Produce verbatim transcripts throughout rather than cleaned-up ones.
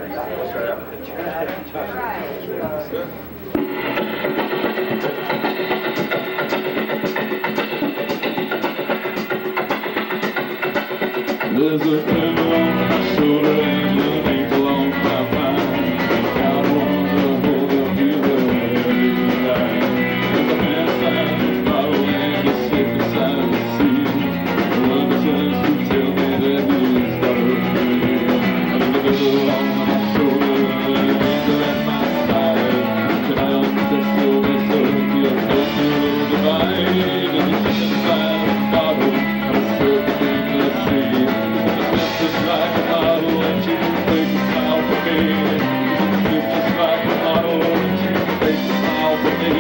There's a devil on my shoulder and an angel on my mind. I want to hold up your light. There's a man inside the bottle and a sick inside the sea. Love the chance to tell me that he's got a free. There's a devil on my shoulder and an angel at my side. Can I undress your reserve, your cultural divide? There's a sick inside the bottle and a sick thing to see. Just like a model and she makes a smile for me. She's just like a model and she makes a smile for me.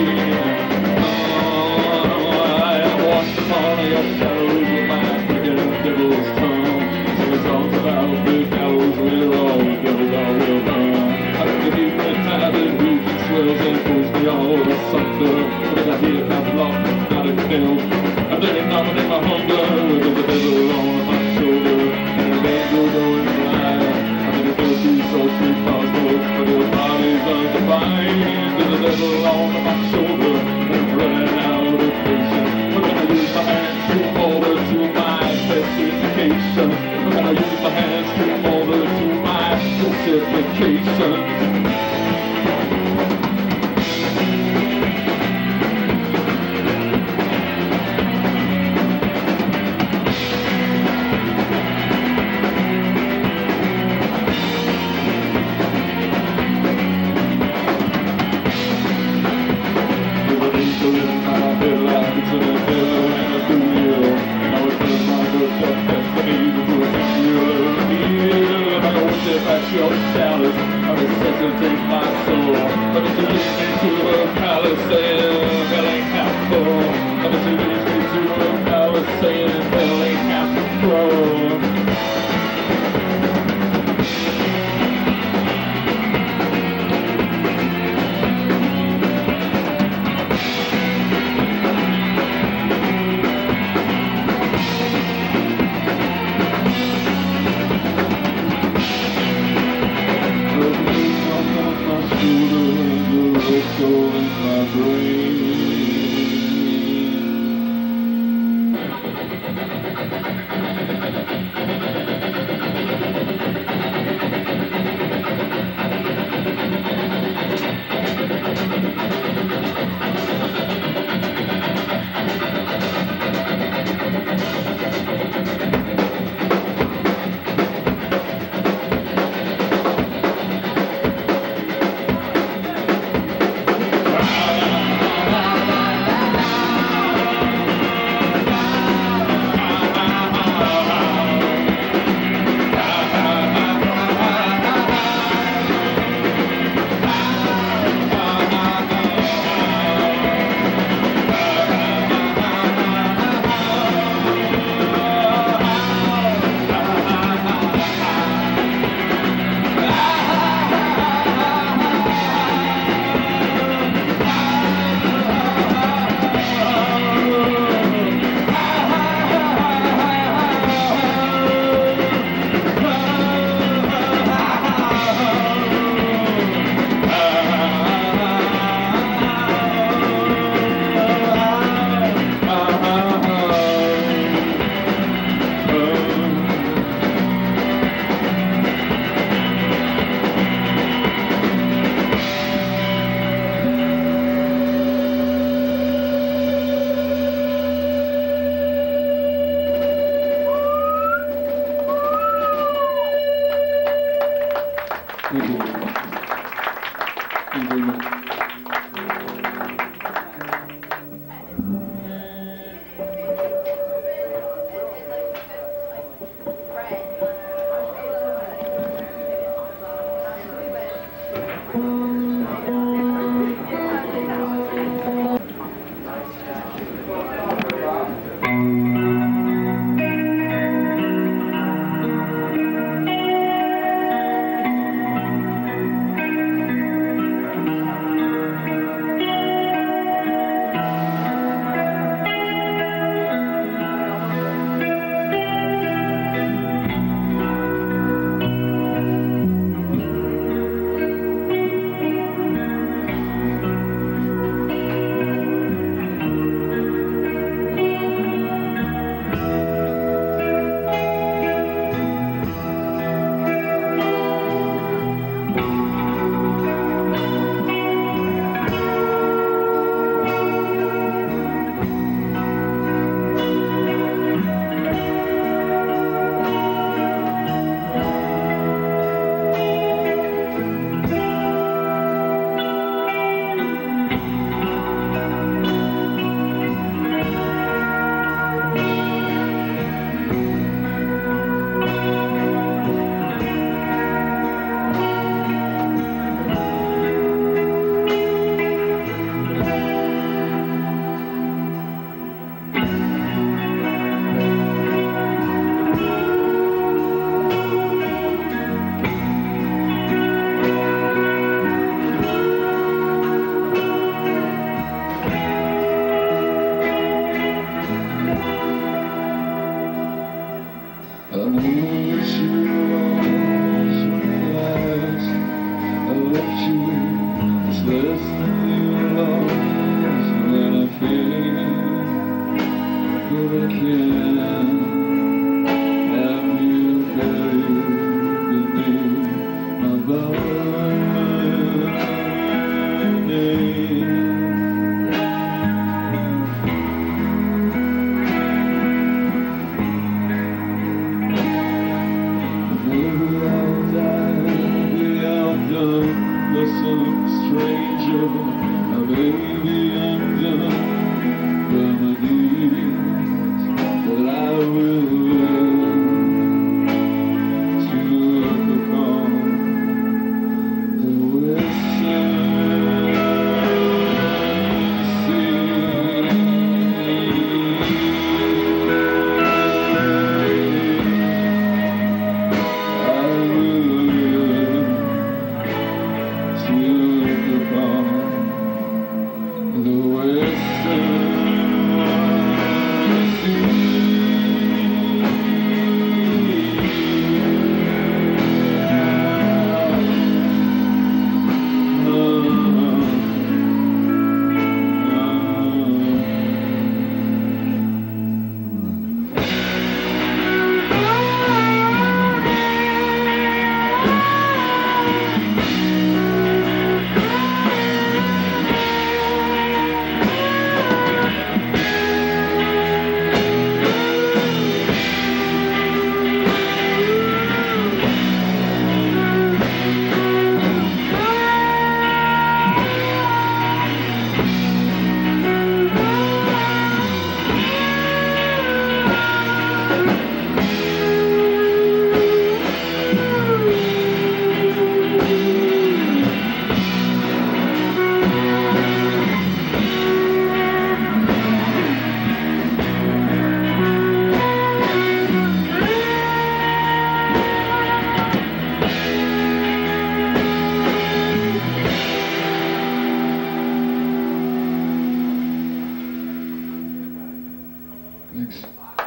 Oh, I have washed upon your shadows with my wicked devil's tongue. Sing songs about big gallows where all the devils are well done. I can keep my time and weak and swells and pulls me all asunder. But I hear I'm locked, not a nail. I'm letting nominate my hunger. There's a devil on my shoulder. Angel going blind. I'm in a guilty social cosmos, but your body's undefined. There's a devil on my shoulder, and I'm running out of patience. We're gonna use my hands to hold her to my specification. We're gonna use my hands to hold her to my specification. Your shadows, I resuscitate my soul. But if you lead me to a palace saying hell ain't half full. But if you lead me to a palace saying hell ain't half full. In my brain. Thanks.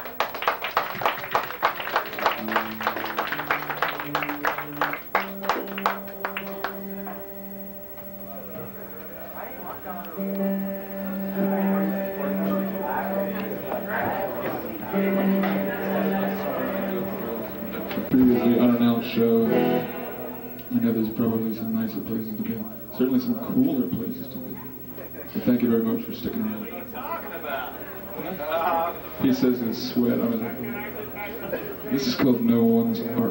Previously unannounced show. I know there's probably some nicer places to be. Certainly some cooler places to be. So thank you very much for sticking around. What are you talking about? He says his sweat. I was like, this is called No One's Ark.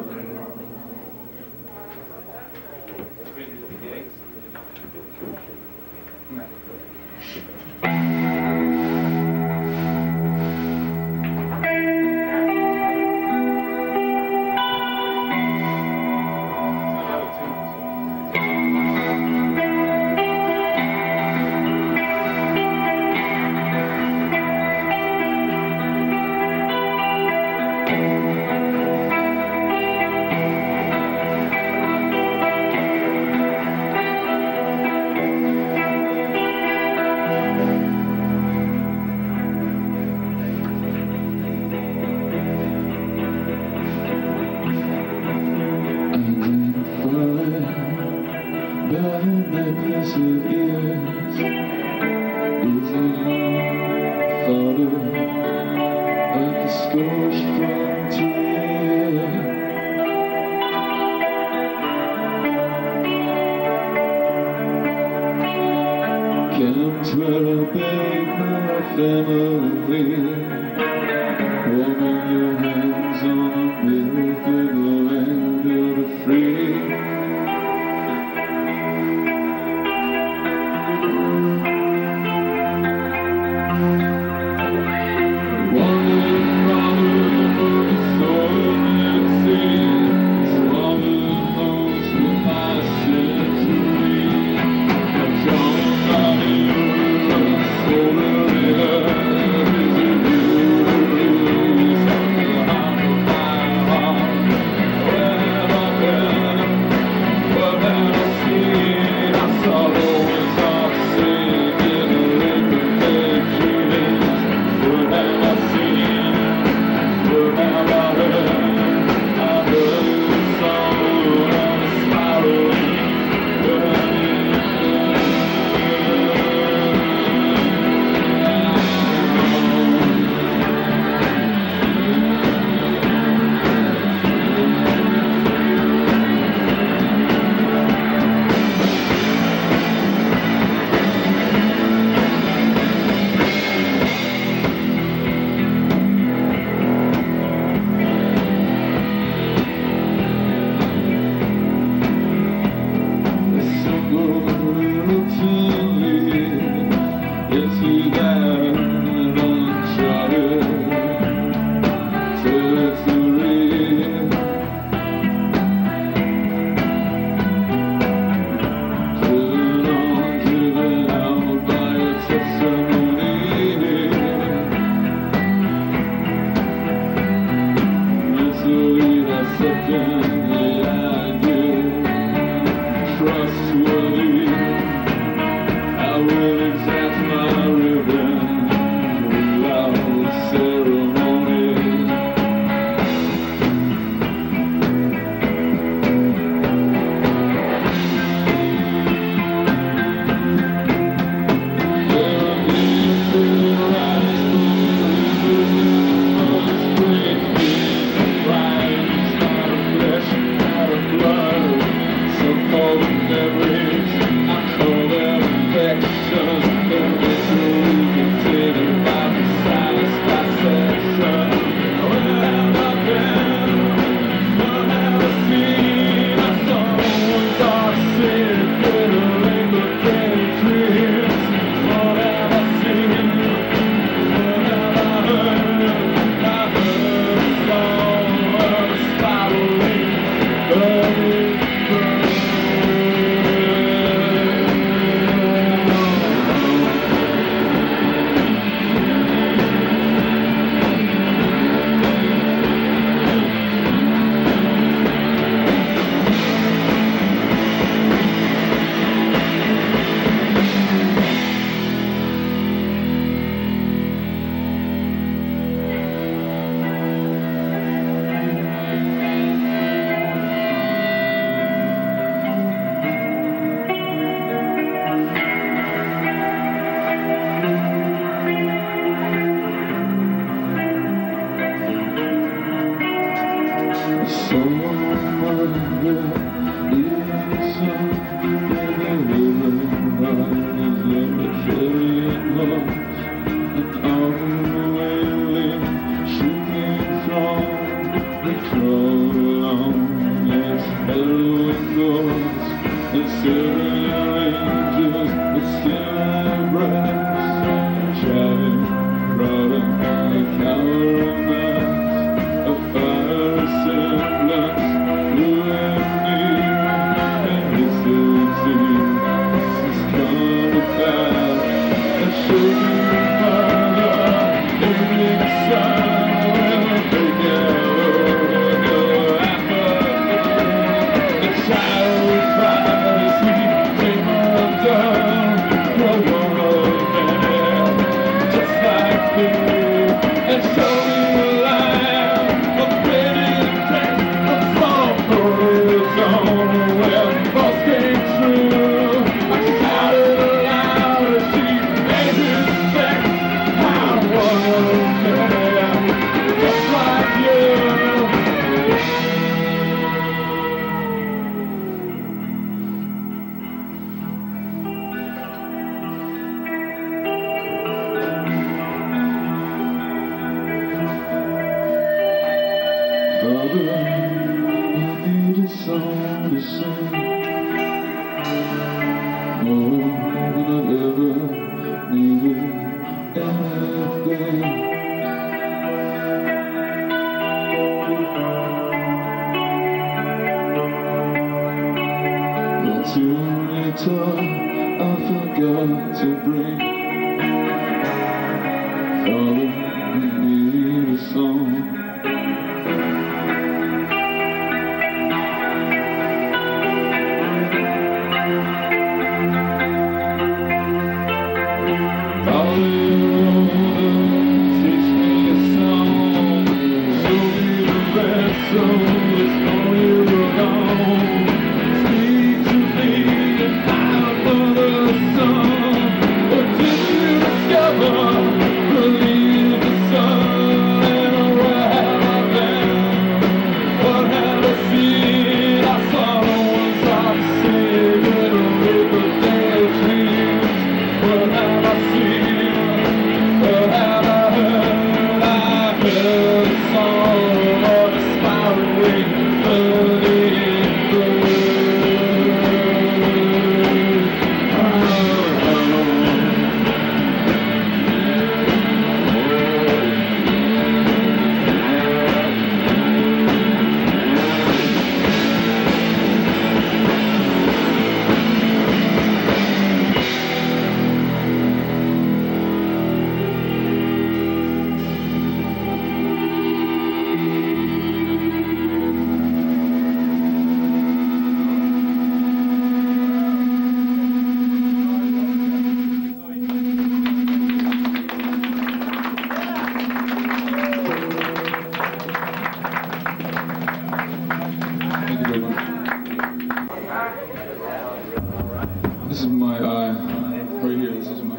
This is my eye, right here, this is my eye.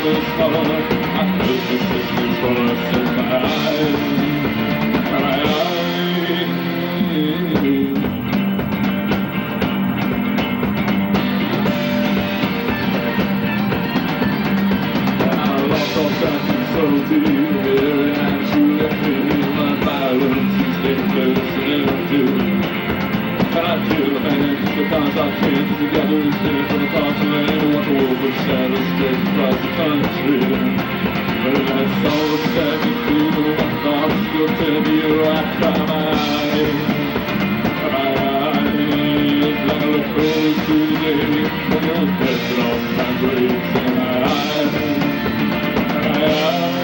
was hollow. I could be sisters for us in my eyes, my eyes. And I lost all sense of subtlety. Every night you left me, my violence is dangerous and empty. And I feel the pain just because I can't together instead for the cost of land. Watch a wolf of shadows stretch across the country. But when I saw the second through, my thoughts still tell me I cry my eyes, my eyes. Like I look forward to the day when you're resting on my graves and my eyes, my eyes.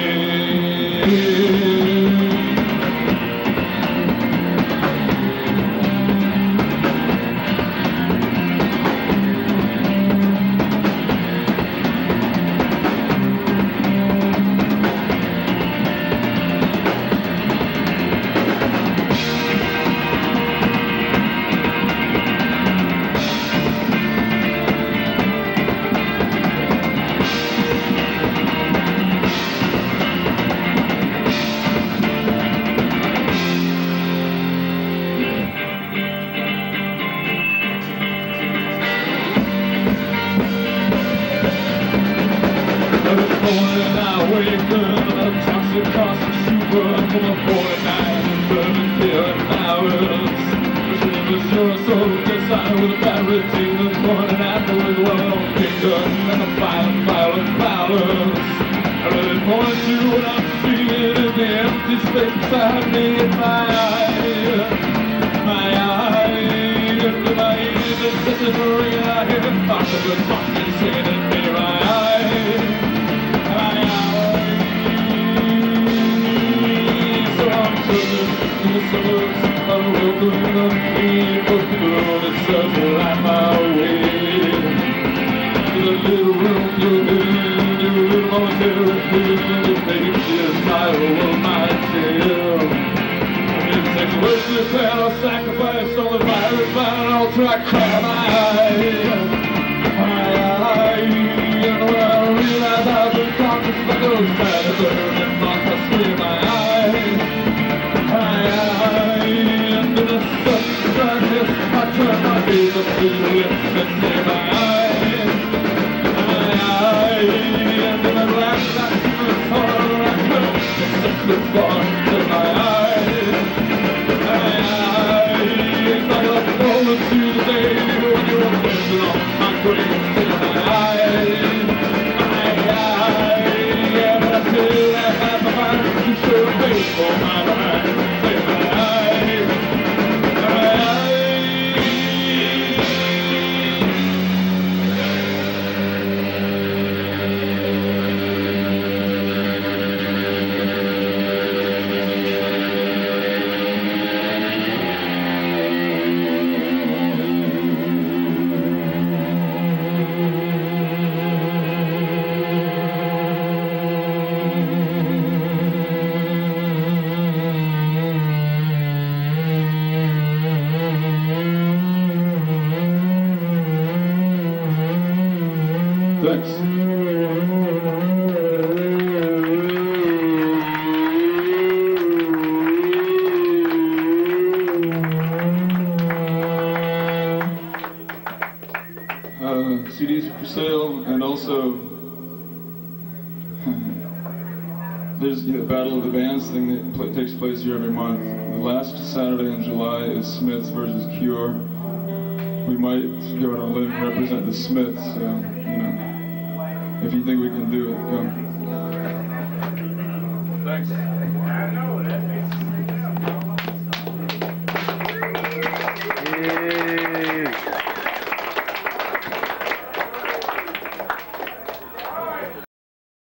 Morning I wake up, a toxic caustic super from a forty-nine and burning fear in hours. Which was your soul design with a bad routine of morning after with one finger and a violent, violent violence. I really point to what I'm seeing in the empty space beside me in my eye, my eye. Into my ears it's such a ring I hear possible talking saying in me my eye. In the suburbs, unwelcome of people, the road itself will light my way. To the little room you're in, your little momentary feel, the faintest title of my tale. It takes work to plan or sacrifice on the virus by an altar, I cry my eye, my eye. And when I realize I've been conscious like those tired burning months, I scream my eye. I turn my gaze up to the lips and say my eye, my eye. And in the black night, the sorrow I felt, it's such good fun to my eye, my eye. It's like I look forward to the day when you were dancing on my grave, say my eye, my eye. Yeah, but I still have my mind to show a face for my mind, say my eye, my eye. Thanks. Uh, C Ds are for sale, and also there's the Battle of the Bands thing that pl takes place here every month. The last Saturday in July is Smiths versus Cure. We might go on a limb and represent the Smiths, so, you know, if you think we can do it, come. Thanks.